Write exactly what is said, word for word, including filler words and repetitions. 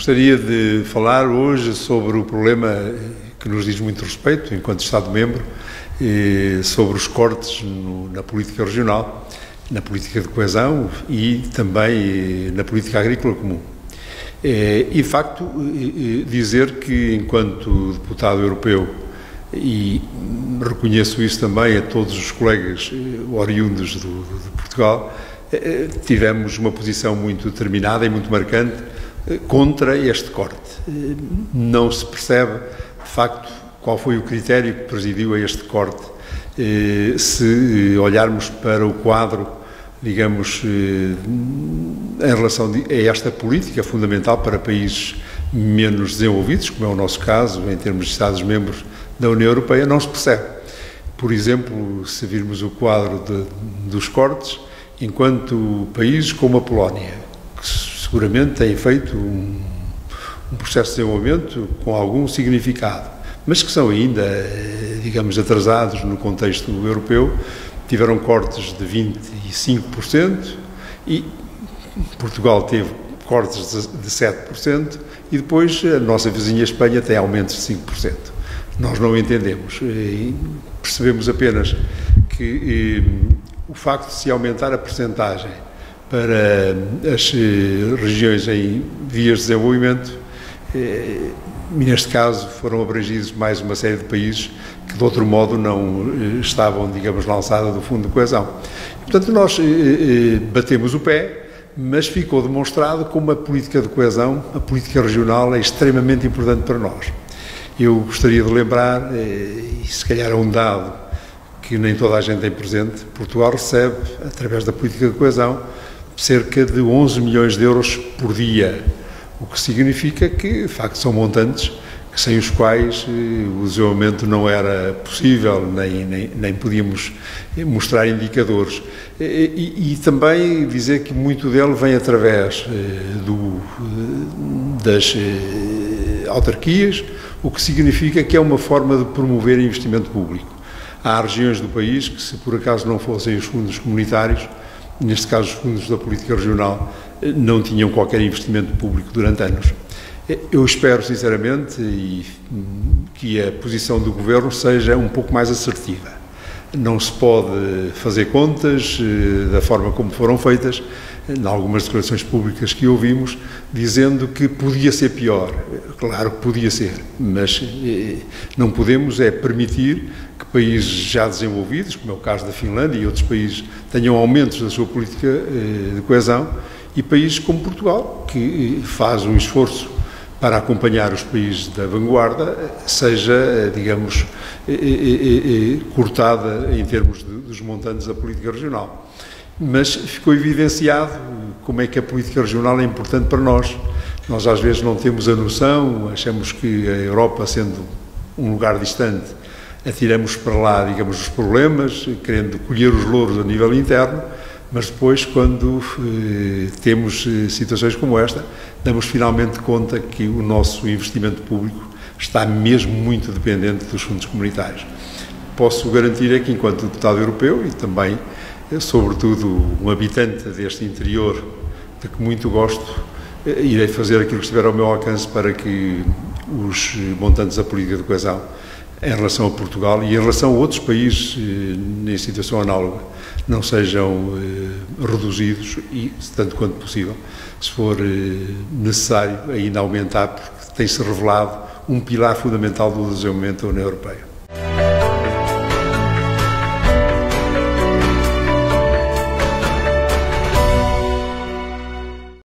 Gostaria de falar hoje sobre o problema que nos diz muito respeito, enquanto Estado-membro, sobre os cortes no, na política regional, na política de coesão e também na política agrícola comum. E, de facto, dizer que, enquanto deputado europeu, e reconheço isso também a todos os colegas oriundos do, de Portugal, tivemos uma posição muito determinada e muito marcante contra este corte. Não se percebe, de facto, qual foi o critério que presidiu a este corte, se olharmos para o quadro, digamos, em relação a esta política fundamental para países menos desenvolvidos, como é o nosso caso, em termos de Estados-membros da União Europeia, não se percebe. Por exemplo, se virmos o quadro de, dos cortes, enquanto países como a Polónia, que seguramente têm feito um, um processo de desenvolvimento com algum significado, mas que são ainda, digamos, atrasados no contexto europeu, tiveram cortes de vinte e cinco por cento e Portugal teve cortes de sete por cento e depois a nossa vizinha Espanha tem aumentos de cinco por cento. Nós não entendemos. Percebemos apenas que eh, o facto de se aumentar a percentagem para as eh, regiões em vias de desenvolvimento, eh, neste caso foram abrangidos mais uma série de países que de outro modo não eh, estavam, digamos, na alçada do Fundo de Coesão. Portanto, nós eh, eh, batemos o pé, mas ficou demonstrado como a política de coesão, a política regional, é extremamente importante para nós. Eu gostaria de lembrar, eh, e se calhar é um dado que nem toda a gente tem presente, Portugal recebe, através da política de coesão, cerca de onze milhões de euros por dia, o que significa que, de facto, são montantes sem os quais eh, o desenvolvimento não era possível, nem, nem, nem podíamos mostrar indicadores. E, e, e também dizer que muito dele vem através eh, do, das eh, autarquias, o que significa que é uma forma de promover investimento público. Há regiões do país que, se por acaso não fossem os fundos comunitários, neste caso os fundos da política regional, não tinham qualquer investimento público durante anos. Eu espero, sinceramente, e, que a posição do Governo seja um pouco mais assertiva. Não se pode fazer contas eh, da forma como foram feitas, em algumas declarações públicas que ouvimos, dizendo que podia ser pior. Claro que podia ser, mas eh, não podemos é permitir que países já desenvolvidos, como é o caso da Finlândia e outros países, tenham aumentos da sua política eh, de coesão, e países como Portugal, que eh, faz um esforço para acompanhar os países da vanguarda, seja, digamos, cortada em termos de, dos montantes da política regional. Mas ficou evidenciado como é que a política regional é importante para nós. Nós às vezes não temos a noção, achamos que a Europa, sendo um lugar distante, atiramos para lá, digamos, os problemas, querendo colher os louros a nível interno, mas depois, quando eh, temos eh, situações como esta, damos finalmente conta que o nosso investimento público está mesmo muito dependente dos fundos comunitários. Posso garantir é que, enquanto deputado europeu e também, eh, sobretudo, um habitante deste interior, de que muito gosto, eh, irei fazer aquilo que estiver ao meu alcance para que os montantes da política de coesão, em relação a Portugal e em relação a outros países eh, em situação análoga, não sejam eh, reduzidos e, tanto quanto possível, se for eh, necessário, ainda aumentar, porque tem-se revelado um pilar fundamental do desenvolvimento da União Europeia.